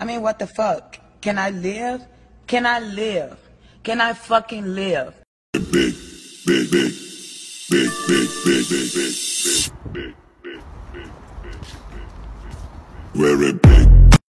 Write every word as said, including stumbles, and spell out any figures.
I mean, what the fuck? Can I live? Can I live? Can I fucking live? Big, big, big, big, big, big, big, big, big, big, big, big, big, big, very big.